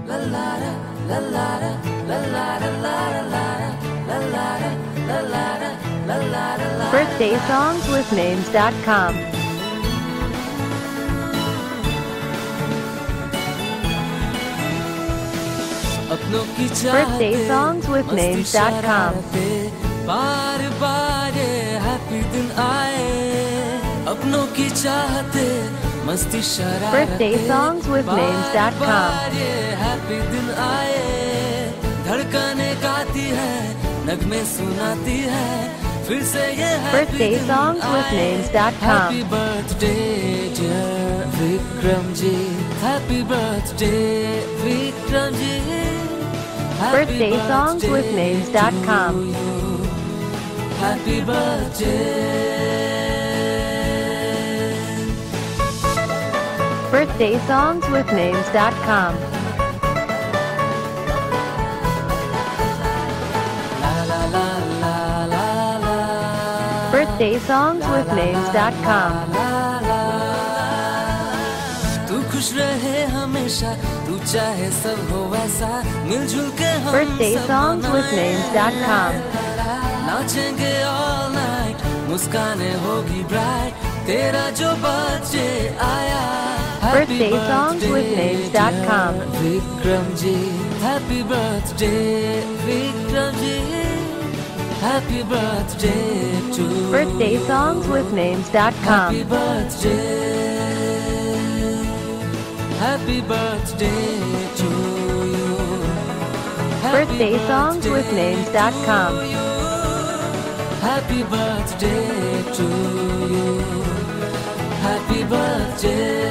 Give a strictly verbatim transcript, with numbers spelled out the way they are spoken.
birthday songs with names dot com. birthday songs with names dot com. बार बार ये happy दिन आए, अपनों की चाहते मस्ती शरारते, birthday songs with names dot com. ये हैप्पी दिन आए, धड़कने गाती है, नगमे सुनाती है, फिर से ये birthday songs with names dot com. Happy birthday dear Vikram ji, happy birthday Vikram ji, birthday songs with names dot com. Happy birthday. birthday songs with names dot com. La la la la la la. birthday songs with names dot com. तू खुश रहे हमेशा, तू चाहे सब हो वैसा, मिलजुल के हम birthday सब songs with names dot com. नाचेंगे all night, मुस्काने होगी bright, तेरा जो बर्थडे आया. birthday songs with names dot com. Vikram ji, happy birthday Vikram ji, happy birthday to birthday songs with names dot com. Happy birthday, happy birthday to you. birthday songs with names dot com. Happy birthday to you. Happy birthday.